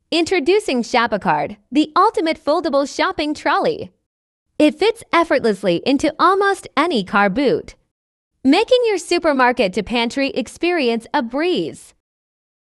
Introducing Shoppacart, the ultimate foldable shopping trolley. It fits effortlessly into almost any car boot, making your supermarket to pantry experience a breeze.